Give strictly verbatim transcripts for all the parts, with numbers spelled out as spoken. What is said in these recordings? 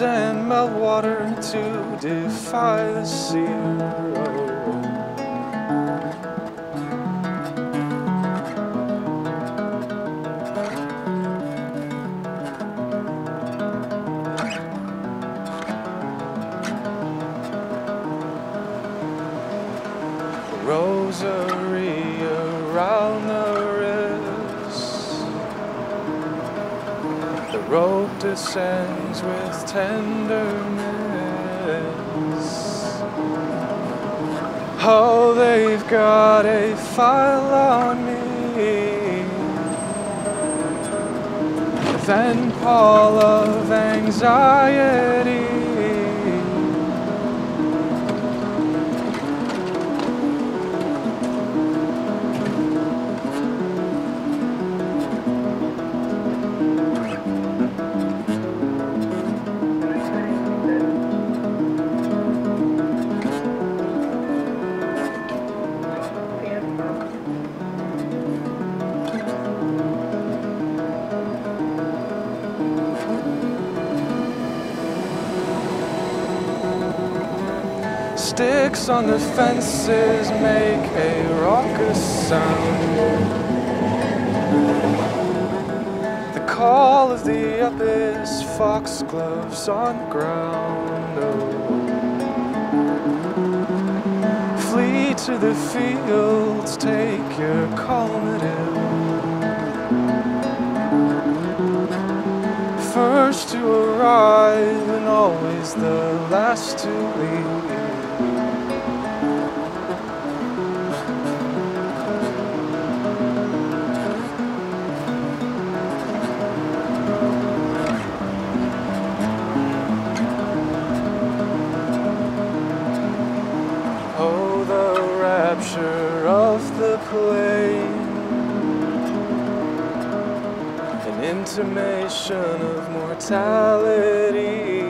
and meltwater to defy the sea. Rosary around the wrist, the rope descends with tenderness. Oh, they've got a file on me. Then pall of anxiety. Sticks on the fences make a raucous sound. The call of the abyss, foxgloves on ground. Oh. Flee to the fields, take your calmative. First to arrive and always the last to leave. Oh, the rapture of the plain, an intimation of mortality,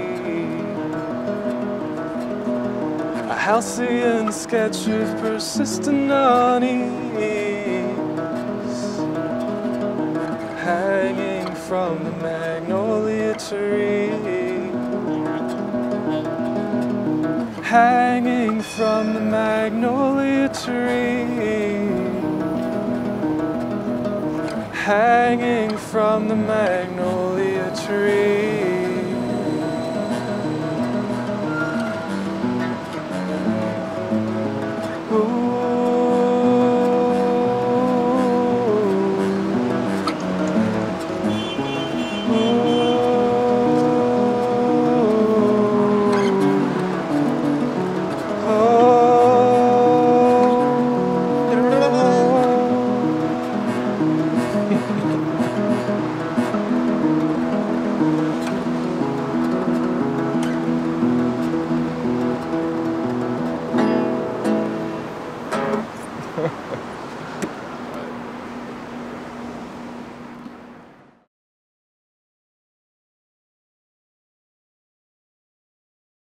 a halcyon sketch of persistent unease, hanging from the magnolia tree. Hanging from the magnolia tree. Hanging from the magnolia tree.